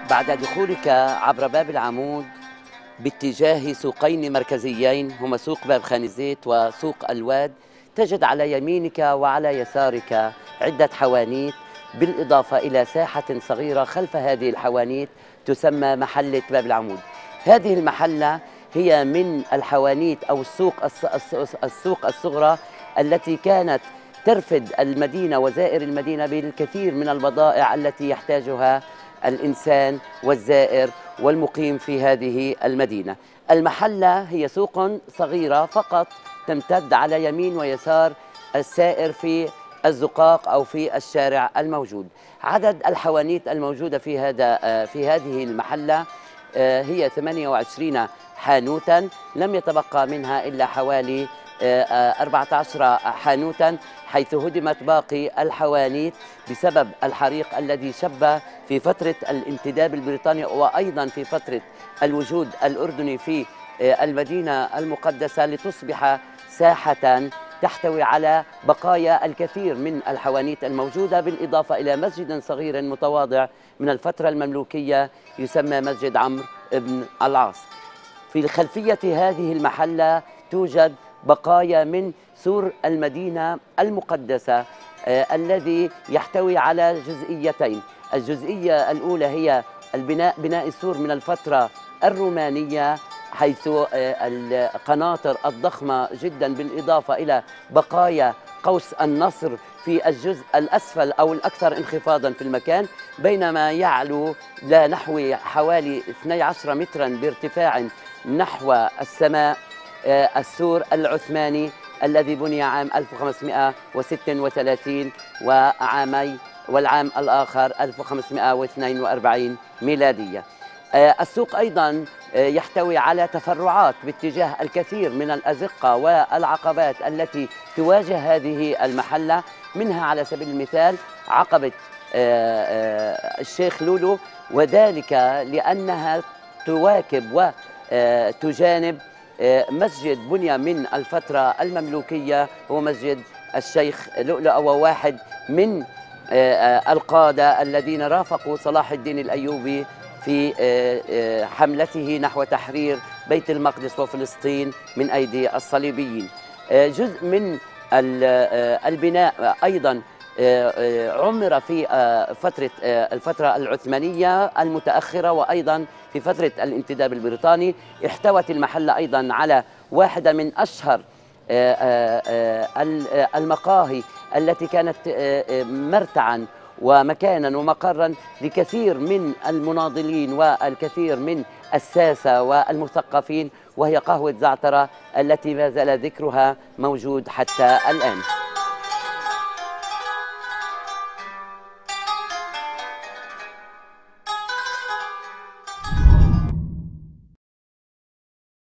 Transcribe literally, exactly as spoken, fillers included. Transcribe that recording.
بعد دخولك عبر باب العمود باتجاه سوقين مركزيين هما سوق باب خان الزيت وسوق الواد، تجد على يمينك وعلى يسارك عدة حوانيت، بالإضافة إلى ساحة صغيرة خلف هذه الحوانيت تسمى محلة باب العمود. هذه المحلة هي من الحوانيت أو السوق السوق الصغرى التي كانت ترفد المدينة وزائر المدينة بالكثير من البضائع التي يحتاجها الإنسان والزائر والمقيم في هذه المدينة. المحلة هي سوق صغيرة فقط تمتد على يمين ويسار السائر في الزقاق أو في الشارع الموجود. عدد الحوانيت الموجودة في هذا في هذه المحلة هي ثمانية وعشرين حانوتا، لم يتبقى منها إلا حوالي أربعة عشر حانوتا، حيث هدمت باقي الحوانيت بسبب الحريق الذي شب في فترة الانتداب البريطاني وأيضا في فترة الوجود الأردني في المدينة المقدسة، لتصبح ساحة تحتوي على بقايا الكثير من الحوانيت الموجودة، بالإضافة إلى مسجد صغير متواضع من الفترة المملوكية يسمى مسجد عمرو بن العاص. في خلفية هذه المحلة توجد بقايا من سور المدينة المقدسة آه الذي يحتوي على جزئيتين. الجزئية الأولى هي البناء بناء السور من الفترة الرومانية، حيث آه القناطر الضخمة جدا، بالإضافة إلى بقايا قوس النصر في الجزء الأسفل أو الأكثر انخفاضا في المكان، بينما يعلو لا نحو حوالي اثني عشر مترا بارتفاع نحو السماء السور العثماني الذي بني عام ألف وخمسمائة وستة وثلاثين وعامي والعام الآخر ألف وخمسمائة واثنين وأربعين ميلادية. السوق أيضا يحتوي على تفرعات باتجاه الكثير من الأزقة والعقبات التي تواجه هذه المحلة، منها على سبيل المثال عقبة الشيخ لولو، وذلك لأنها تواكب وتجانب مسجد بني من الفترة المملوكية، هو مسجد الشيخ لؤلؤ، وهو واحد من القادة الذين رافقوا صلاح الدين الأيوبي في حملته نحو تحرير بيت المقدس وفلسطين من أيدي الصليبيين. جزء من البناء أيضا عمر في فترة الفترة العثمانية المتأخرة، وأيضا في فترة الانتداب البريطاني. احتوت المحلة أيضا على واحدة من أشهر المقاهي التي كانت مرتعا ومكانا ومقرا لكثير من المناضلين والكثير من الساسة والمثقفين، وهي قهوة زعترة التي ما زال ذكرها موجود حتى الآن.